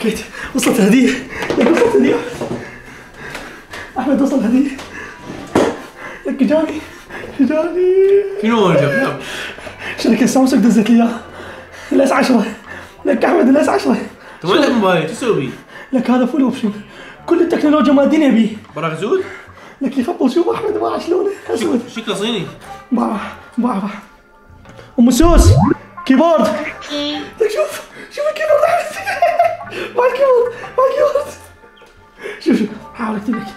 حكيت وصلت الهدية. لك وصلت الهدية أحمد، وصل الهدية لك. جاني شنو هو الجواب؟ شركة سامسونج دزت لي إياه الاس 10. لك أحمد الاس 10. انت وين لك موبايل؟ شو تسوي بيه؟ لك هذا فول اوبشن، كل التكنولوجيا ما الدنيا بيه. براك زود؟ لك يخبل. شوف احمد باع شلونه اسود. شكله صيني. باع. ام سوس كيبورد. لك شوف الكيبورد احمد. باع الكيبورد. شوف حاول اكتب لك.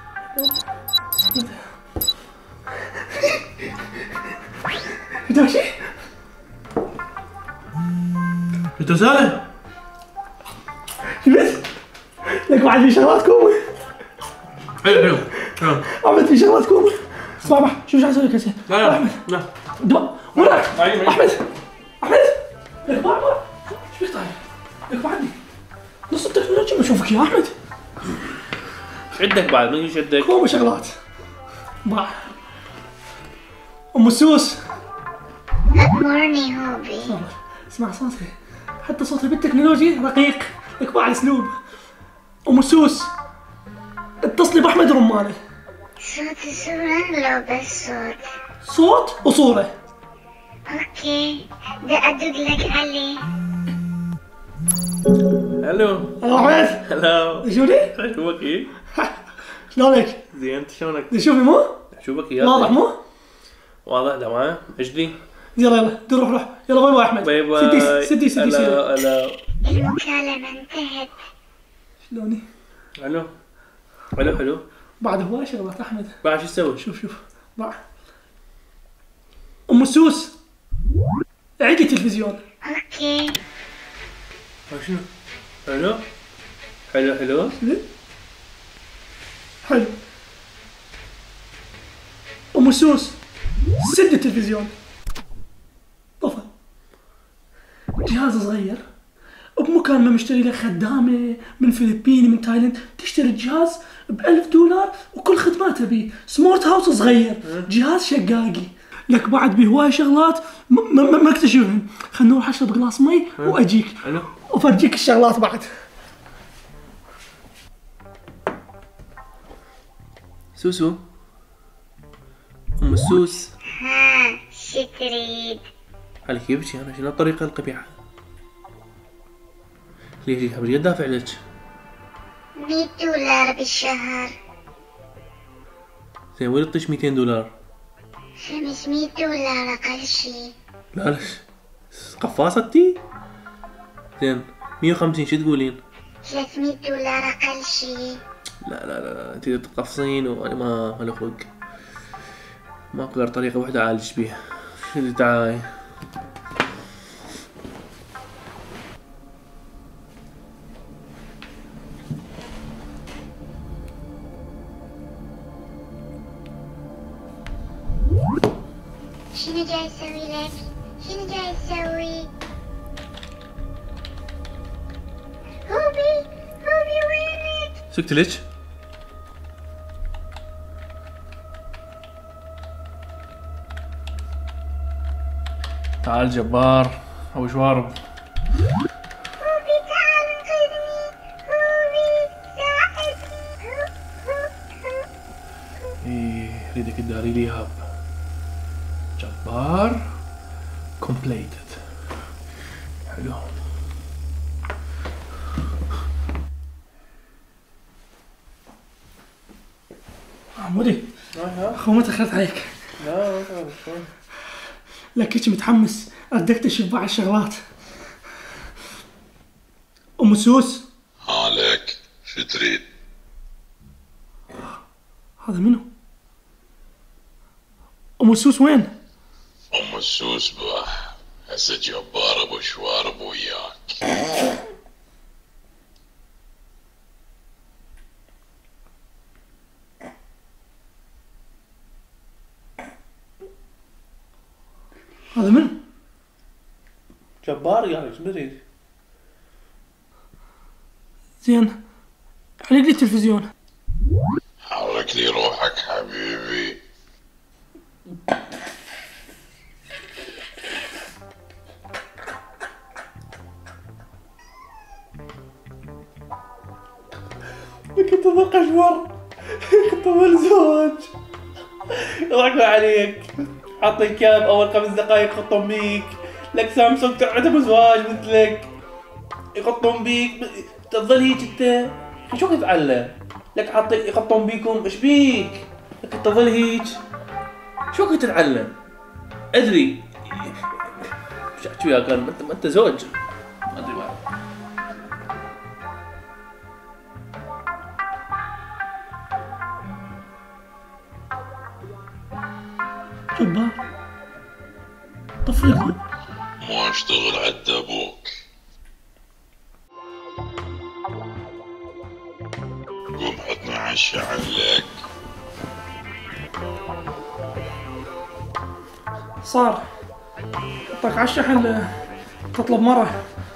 بدك شيء؟ انت رسالة؟ شفت؟ لك بعد في شغلات كومة. حلو احمد في شغلات كومة. اسمع شوف شو اسوي لك هسه. لا احمد لا وراك احمد. لك باع شو طاير؟ لك بعدني نص التكنولوجيا بشوفك يا احمد. ايش عندك بعد؟ من ايش عندك؟ كومة شغلات. باع. ام السوس. أمرني هوبي. اسمع صوتي، حتى صوتي بالتكنولوجيا رقيق. لك باع اسلوب. ام السوس اتصلي باحمد رمانه. صوت صورة لو بس صوت. صوت وصوره. اوكي بدي ادق لك عليه. الو احمد. هلا شوفني. شوفك ايه؟ شلونك؟ زين انت شلونك؟ شوفي مو؟ شوفك ايه؟ واضح مو؟ واضح تمام. اجلي يلا روح. يلا باي احمد. باي باي. سدي هلا المكالمة انتهت. شلوني؟ الو بعد هواي شغلات احمد. بعد شو تسوي؟ شوف بعد. ام السوس عيدي التلفزيون. اوكي شنو؟ حلو حلو. ام السوس سد التلفزيون. طفى. جهاز صغير بمكان ما مشتري لك خدامه من فلبين من تايلاند، تشتري الجهاز ب$1000 وكل خدماته بيه. سمارت هاوس صغير، جهاز شقاقي. لك بعد بهواي شغلات ما اكتشفهن. خلنا نروح اشرب قلاص مي واجيك وفرجيك الشغلات بعد. سوسو ام السوس. ها شو تريد؟ عليك يبكي انا شنو الطريقة القبيحة؟ ليش يا حبيبي دافع لك؟ $100 بالشهر. زين وين تطيش $200؟ $500 اقل شي. لا قفاصة تي؟ زين 150 شو تقولين؟ $300 اقل شي. لا انت تقفصين وانا ما له خلق. ماكو غير طريقة واحدة اعالج بيها. شو اللي تعاي؟ شنو جاي اسوي لك؟ شنو جاي اسوي؟ هوبي وينك؟ سكت ليش؟ تعال جبار ابو شوارب. هوبي تعال انقذني. هوبي ساعدني. ايه اريدك تداري لي هاب. جبار كومبليتد. حلو. عمودي اخو ما تاخرت عليك. لا لك هيك متحمس اريد اكتشف بعض الشغلات. ام سوس. عليك شو تريد؟ هذا منو؟ ام سوس وين؟ ام السوس بح هسه جبار ابو شوارب وياك. هذا منو؟ جبار يعني شو نريد؟ زين علق لي التلفزيون. حرك لي روحك حبيبي. طول زواج يضحكوا عليك، حاطين كاب اول 5 دقائق يخطون بيك، لك سامسونج تعتبر زواج مثلك يخطون بيك، تظل هيك انت شو تتعلم؟ لك حاطين يخطون بيكم ايش بيك؟ لك تظل هيك شو تتعلم؟ ادري مش احكي وياك ما انت زوج ما ادري ما جبار طفي الضوء. مو اشتغل عند ابوك. قوم حطنا عشا عليك. صار حطك عالشحن تطلب مرة.